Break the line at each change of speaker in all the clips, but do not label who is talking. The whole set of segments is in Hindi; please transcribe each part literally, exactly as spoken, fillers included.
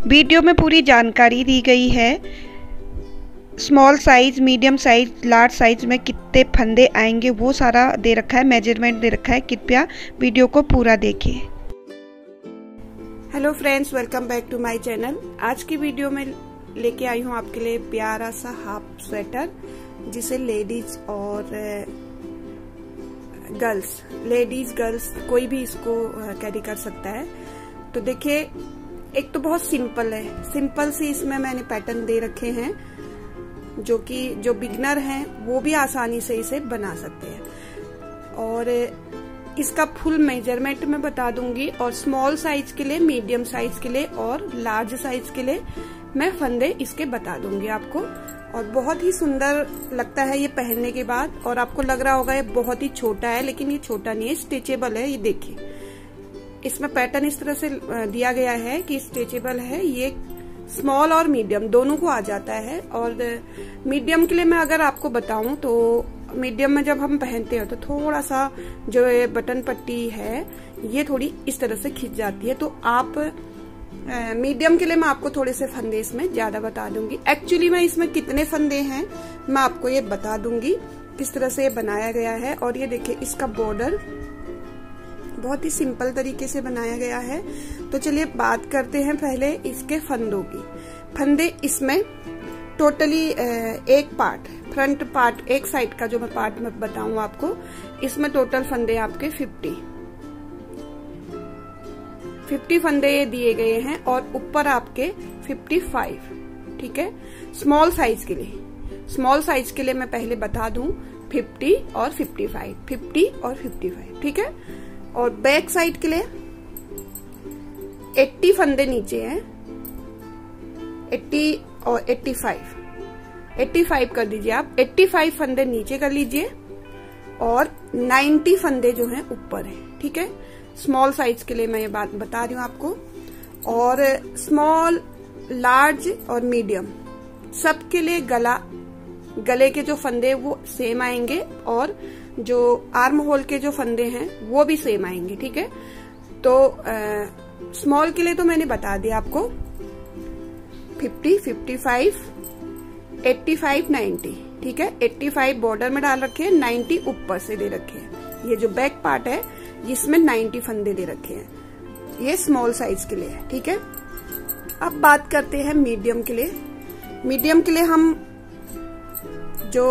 वीडियो में पूरी जानकारी दी गई है। Small size, medium size, large size में कितने फंदे आएंगे वो सारा दे रखा है, मेजरमेंट दे रखा है। कृपया वीडियो को पूरा देखिए। Hello friends, welcome back to my channel. आज की वीडियो में लेके आई हूँ आपके लिए प्यारा सा हाफ स्वेटर, जिसे लेडीज और गर्ल्स लेडीज गर्ल्स कोई भी इसको कैरी कर सकता है। तो देखिए, एक तो बहुत सिंपल है, सिंपल सी इसमें मैंने पैटर्न दे रखे हैं जो कि जो बिगनर हैं वो भी आसानी से इसे बना सकते हैं। और इसका फुल मेजरमेंट मैं बता दूंगी, और स्मॉल साइज के लिए, मीडियम साइज के लिए और लार्ज साइज के लिए मैं फंदे इसके बता दूंगी आपको। और बहुत ही सुंदर लगता है ये पहनने के बाद। और आपको लग रहा होगा ये बहुत ही छोटा है, लेकिन ये छोटा नहीं है, स्ट्रेचेबल है। ये देखिए, इसमें पैटर्न इस तरह से दिया गया है कि स्ट्रेचेबल है। ये स्मॉल और मीडियम दोनों को आ जाता है। और मीडियम के लिए मैं अगर आपको बताऊं तो मीडियम में जब हम पहनते हैं तो थोड़ा सा जो ये बटन पट्टी है ये थोड़ी इस तरह से खिंच जाती है। तो आप मीडियम के लिए मैं आपको थोड़े से फंदे इसमें ज्यादा बता दूंगी। एक्चुअली में इसमें कितने फंदे हैं मैं आपको ये बता दूंगी, किस तरह से ये बनाया गया है। और ये देखिए, इसका बॉर्डर बहुत ही सिंपल तरीके से बनाया गया है। तो चलिए बात करते हैं पहले इसके फंदों की। फंदे इसमें टोटली एक पार्ट, फ्रंट पार्ट, एक साइड का जो मैं पार्ट में बताऊं आपको, इसमें टोटल फंदे आपके फिफ्टी फिफ्टी फंदे दिए गए हैं। और ऊपर आपके फिफ्टी फाइव, ठीक है। स्मॉल साइज के लिए, स्मॉल साइज के लिए मैं पहले बता दूं फिफ्टी और फिफ्टी फाइव, फिफ्टी और फिफ्टी फाइव, ठीक है। और बैक साइड के लिए अस्सी फंदे नीचे हैं, अस्सी और पचासी, पचासी कर दीजिए आप, पचासी फंदे नीचे कर लीजिए और नब्बे फंदे जो हैं ऊपर हैं, ठीक है। स्मॉल साइज के लिए मैं ये बात बता रही हूँ आपको। और स्मॉल, लार्ज और मीडियम सबके लिए गला गले के जो फंदे वो सेम आएंगे, और जो आर्म होल के जो फंदे हैं वो भी सेम आएंगे, ठीक है। तो स्मॉल के लिए तो मैंने बता दिया आपको, fifty, fifty five, eighty five, ninety, ठीक है। पचासी बॉर्डर में डाल रखे हैं, नब्बे ऊपर से दे रखे हैं। ये जो बैक पार्ट है जिसमें नब्बे फंदे दे रखे हैं, ये स्मॉल साइज के लिए है, ठीक है। अब बात करते हैं मीडियम के लिए। मीडियम के लिए हम जो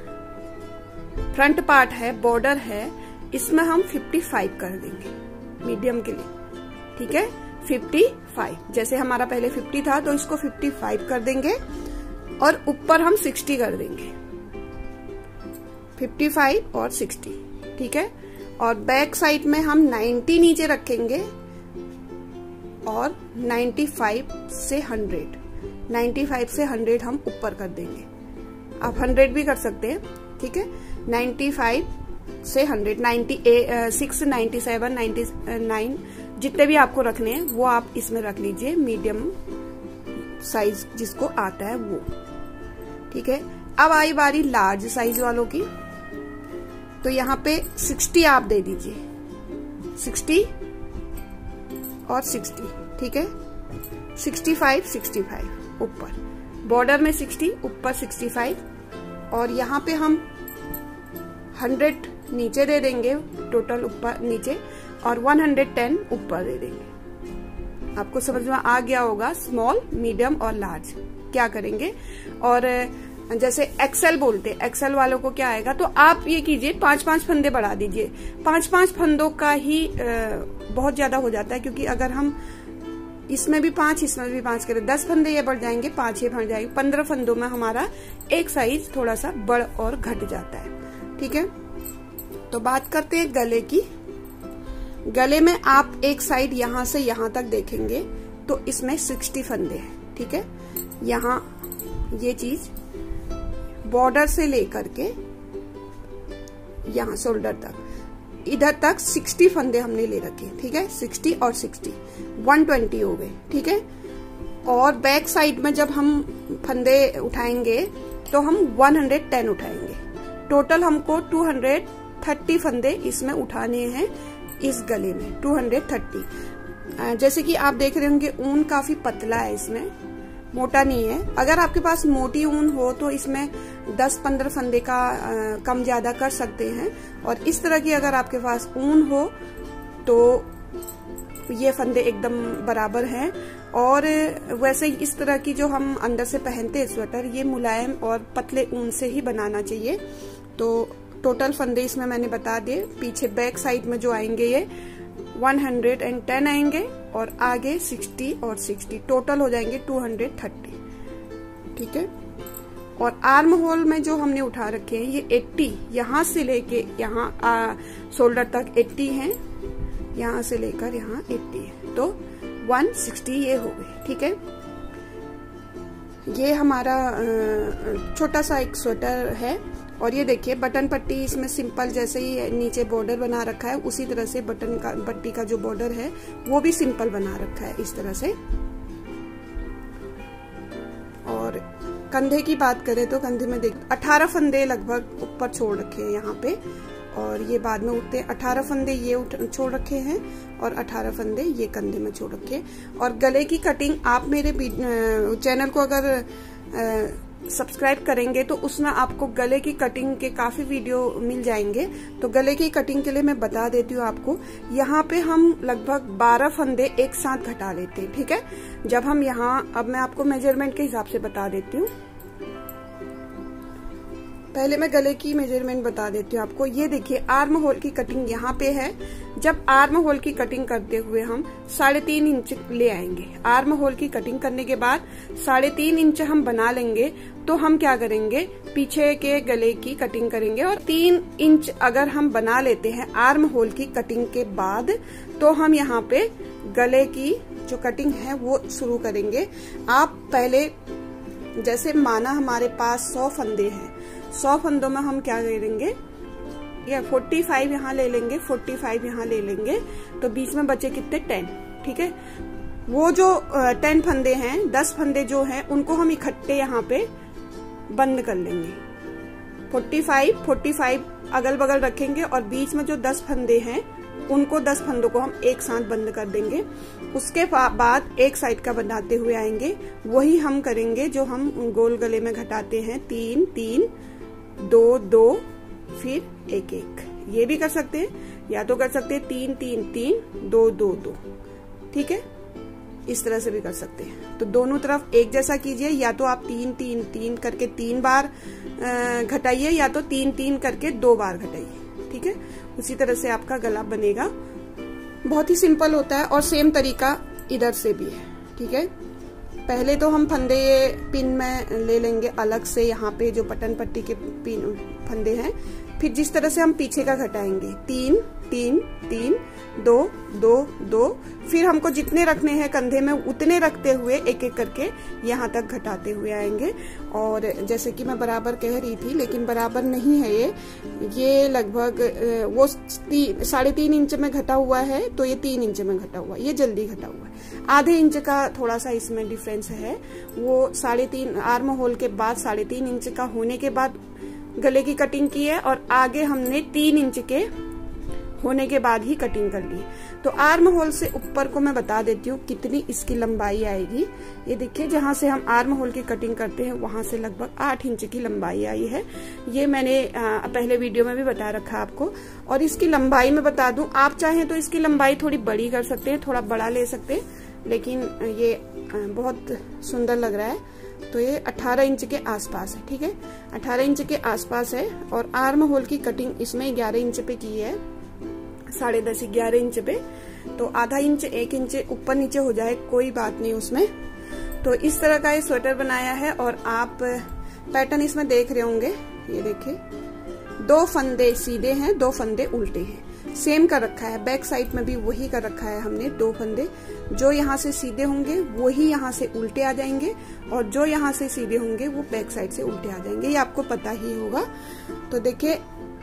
फ्रंट पार्ट है, बॉर्डर है, इसमें हम पचपन कर देंगे मीडियम के लिए, ठीक है। पचपन, जैसे हमारा पहले फिफ्टी था तो इसको पचपन कर देंगे, और ऊपर हम साठ कर देंगे, पचपन और साठ, ठीक है। और बैक साइड में हम नब्बे नीचे रखेंगे और पचानवे से सौ, पचानवे से सौ हम ऊपर कर देंगे। आप सौ भी कर सकते हैं, ठीक है। पचानवे से सौ, छियानवे, सत्तानवे, निन्यानवे जितने भी आपको रखने हैं वो आप इसमें रख लीजिए, मीडियम साइज जिसको आता है वो, ठीक है। अब आई बारी लार्ज साइज वालों की। तो यहाँ पे साठ आप दे दीजिए, साठ और साठ, ठीक है। पैंसठ, पैंसठ ऊपर, बॉर्डर में साठ, ऊपर पैंसठ। और यहाँ पे हम सौ नीचे दे देंगे, टोटल ऊपर नीचे, और एक सौ दस ऊपर दे देंगे। आपको समझ में आ गया होगा स्मॉल, मीडियम और लार्ज क्या करेंगे। और जैसे एक्सेल बोलते हैं, एक्सेल वालों को क्या आएगा, तो आप ये कीजिए, पांच पांच फंदे बढ़ा दीजिए। पांच पांच फंदों का ही बहुत ज्यादा हो जाता है, क्योंकि अगर हम इसमें भी पांच, इसमें भी पांच करें, दस फंदे ये बढ़ जाएंगे, पांच ये बढ़ जाएंगे, पंद्रह फंदों में हमारा एक साइज थोड़ा सा बढ़ और घट जाता है, ठीक है। तो बात करते हैं गले की। गले में आप एक साइड यहां से यहां तक देखेंगे तो इसमें साठ फंदे हैं, ठीक है। यहाँ ये चीज बॉर्डर से लेकर के यहाँ शोल्डर तक, इधर तक साठ फंदे हमने ले रखे, ठीक है। साठ और साठ, एक सौ बीस हो गए, ठीक है। और बैक साइड में जब हम फंदे उठाएंगे तो हम एक सौ दस उठाएंगे। टोटल हमको दो सौ तीस फंदे इसमें उठाने हैं, इस गले में दो सौ तीस। जैसे कि आप देख रहे होंगे ऊन काफी पतला है, इसमें मोटा नहीं है। अगर आपके पास मोटी ऊन हो तो इसमें दस पंद्रह फंदे का आ, कम ज्यादा कर सकते हैं। और इस तरह की अगर आपके पास ऊन हो तो ये फंदे एकदम बराबर हैं। और वैसे इस तरह की जो हम अंदर से पहनते हैं स्वेटर, ये मुलायम और पतले ऊन से ही बनाना चाहिए। तो टोटल फंदे इसमें मैंने बता दिए। पीछे बैक साइड में जो आएंगे ये एक सौ दस आएंगे और आगे साठ और साठ, टोटल हो जाएंगे दो सौ तीस। ठीक है। और आर्म होल में जो हमने उठा रखे हैं ये अस्सी, यहाँ से लेके यहाँ शोल्डर तक अस्सी है, यहाँ से लेकर यहाँ अस्सी है, तो एक सौ साठ ये हो गए। ठीक है। ये हमारा छोटा सा एक स्वेटर है। और ये देखिए बटन पट्टी इसमें सिंपल, जैसे ही नीचे बॉर्डर बना रखा है उसी तरह से बटन का पट्टी का जो बॉर्डर है वो भी सिंपल बना रखा है इस तरह से। और कंधे की बात करें तो कंधे में देख अठारह फंदे लगभग ऊपर छोड़ रखे हैं यहाँ पे, और ये बाद में उठते हैं। अठारह फंदे ये छोड़ रखे हैं और अठारह फंदे ये कंधे में छोड़ रखे हैं। और गले की कटिंग आप मेरे चैनल को अगर सब्सक्राइब करेंगे तो उसमें आपको गले की कटिंग के काफी वीडियो मिल जाएंगे। तो गले की कटिंग के लिए मैं बता देती हूँ आपको, यहाँ पे हम लगभग बारह फंदे एक साथ घटा लेते हैं। ठीक है। जब हम यहाँ, अब मैं आपको मेजरमेंट के हिसाब से बता देती हूँ। पहले मैं गले की मेजरमेंट बता देती हूँ आपको। ये देखिए आर्म होल की कटिंग यहाँ पे है। जब आर्म होल की कटिंग करते हुए हम साढ़े तीन इंच ले आएंगे, आर्म होल की कटिंग करने के बाद साढ़े तीन इंच हम बना लेंगे, तो हम क्या करेंगे, पीछे के गले की कटिंग करेंगे। और तीन इंच अगर हम बना लेते हैं आर्म होल की कटिंग के बाद, तो हम यहाँ पे गले की जो कटिंग है वो शुरू करेंगे। आप पहले, जैसे माना हमारे पास सौ फंदे हैं, सौ फंदों में हम क्या करेंगे, या पैंतालीस यहाँ ले लेंगे, पैंतालीस यहाँ ले लेंगे, तो बीच में बचे कितने, दस। ठीक है। वो जो दस फंदे हैं, दस फंदे जो हैं उनको हम इकट्ठे यहाँ पे बंद कर लेंगे। पैंतालीस पैंतालीस अगल बगल रखेंगे और बीच में जो दस फंदे हैं उनको, दस फंदों को हम एक साथ बंद कर देंगे। उसके बाद एक साइड का बनाते हुए आएंगे। वही हम करेंगे जो हम गोल गले में घटाते हैं, तीन तीन दो दो फिर एक एक। ये भी कर सकते हैं, या तो कर सकते हैं तीन तीन तीन दो दो दो। ठीक है। इस तरह से भी कर सकते हैं। तो दोनों तरफ एक जैसा कीजिए, या तो आप तीन तीन तीन करके तीन बार घटाइए, या तो तीन तीन करके दो बार घटाइए। ठीक है। उसी तरह से आपका गला बनेगा। बहुत ही सिंपल होता है और सेम तरीका इधर से भी है। ठीक है। पहले तो हम फंदे पिन में ले लेंगे अलग से, यहाँ पे जो बटन पट्टी के पिन फंदे हैं। फिर जिस तरह से हम पीछे का घटाएंगे, तीन तीन तीन दो दो दो, फिर हमको जितने रखने हैं कंधे में उतने रखते हुए एक एक करके यहाँ तक घटाते हुए आएंगे। और जैसे कि मैं बराबर कह रही थी, लेकिन बराबर नहीं है ये ये लगभग वो ती, साढ़े तीन इंच में घटा हुआ है, तो ये तीन इंच में घटा हुआ है, ये जल्दी घटा हुआ है। आधे इंच का थोड़ा सा इसमें डिफरेंस है। वो साढ़े तीन आर्म होल के बाद साढ़े तीन इंच का होने के बाद गले की कटिंग की है, और आगे हमने तीन इंच के होने के बाद ही कटिंग कर ली। तो आर्म होल से ऊपर को मैं बता देती हूँ कितनी इसकी लंबाई आएगी। ये देखिए, जहाँ से हम आर्म होल की कटिंग करते हैं वहां से लगभग आठ इंच की लंबाई आई है। ये मैंने आ, पहले वीडियो में भी बता रखा आपको। और इसकी लंबाई में बता दूं, आप चाहें तो इसकी लंबाई थोड़ी बड़ी कर सकते हैं, थोड़ा बड़ा ले सकते हैं, लेकिन ये बहुत सुंदर लग रहा है। तो ये अठारह इंच के आसपास है। ठीक है। अठारह इंच के आसपास है। और आर्म होल की कटिंग इसमें ग्यारह इंच पे की है, साढ़े दस ग्यारह इंच पे। तो आधा इंच एक इंच ऊपर नीचे हो जाए कोई बात नहीं उसमें। तो इस तरह का ये स्वेटर बनाया है। और आप पैटर्न इसमें देख रहे होंगे, ये देखिए, दो फंदे सीधे हैं, दो फंदे उल्टे हैं, सेम कर रखा है। बैक साइड में भी वही कर रखा है हमने। दो फंदे जो यहाँ से सीधे होंगे वही यहाँ से उल्टे आ जाएंगे, और जो यहाँ से सीधे होंगे वो बैक साइड से उल्टे आ जाएंगे। ये आपको पता ही होगा। तो देखिए,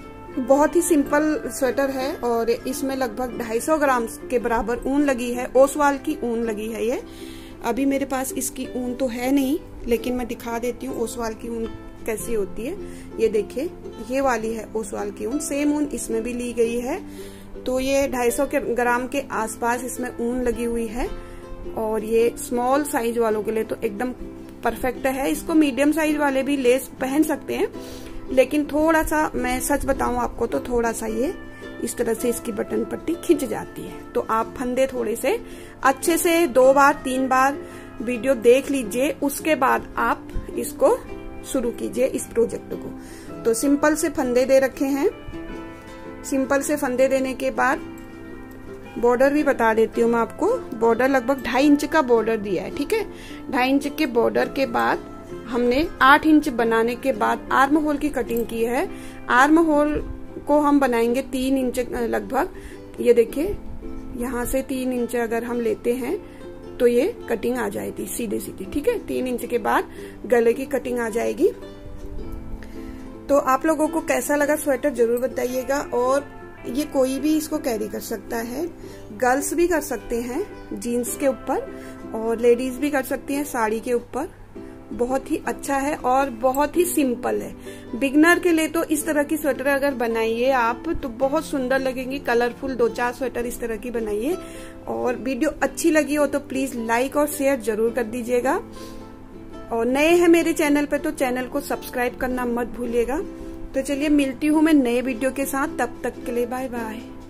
बहुत ही सिंपल स्वेटर है। और इसमें लगभग दो सौ पचास ग्राम के बराबर ऊन लगी है, ओसवाल की ऊन लगी है। ये अभी मेरे पास इसकी ऊन तो है नहीं, लेकिन मैं दिखा देती हूँ ओसवाल की ऊन कैसी होती है। ये देखिए, ये वाली है ओसवाल की ऊन। सेम ऊन इसमें भी ली गई है। तो ये दो सौ पचास के ग्राम के आसपास इसमें ऊन लगी हुई है और ये स्मॉल साइज वालों के लिए तो एकदम परफेक्ट है। इसको मीडियम साइज वाले भी लेस पहन सकते हैं, लेकिन थोड़ा सा मैं सच बताऊं आपको तो थोड़ा सा ये इस तरह से इसकी बटन पट्टी खिंच जाती है। तो आप फंदे थोड़े से अच्छे से दो बार तीन बार वीडियो देख लीजिए, उसके बाद आप इसको शुरू कीजिए इस प्रोजेक्ट को। तो सिंपल से फंदे दे रखे हैं। सिंपल से फंदे देने के बाद बॉर्डर भी बता देती हूँ मैं आपको। बॉर्डर लगभग ढाई इंच का बॉर्डर दिया है, ठीक है। ढाई इंच के बॉर्डर के बाद हमने आठ इंच बनाने के बाद आर्म होल की कटिंग की है। आर्म होल को हम बनाएंगे तीन इंच लगभग। ये देखिए यहाँ से तीन इंच अगर हम लेते हैं तो ये कटिंग आ जाएगी सीधे सीधे, ठीक है। तीन इंच के बाद गले की कटिंग आ जाएगी। तो आप लोगों को कैसा लगा स्वेटर जरूर बताइएगा। और ये कोई भी इसको कैरी कर सकता है, गर्ल्स भी कर सकते हैं जीन्स के ऊपर और लेडीज भी कर सकती हैं साड़ी के ऊपर। बहुत ही अच्छा है और बहुत ही सिंपल है। बिगनर के लिए तो इस तरह की स्वेटर अगर बनाइए आप तो बहुत सुंदर लगेंगी। कलरफुल दो चार स्वेटर इस तरह की बनाइए। और वीडियो अच्छी लगी हो तो प्लीज लाइक और शेयर जरूर कर दीजिएगा। और नए हैं मेरे चैनल पे तो चैनल को सब्सक्राइब करना मत भूलिएगा। तो चलिए मिलती हूँ मैं नए वीडियो के साथ, तब तक के लिए बाय बाय।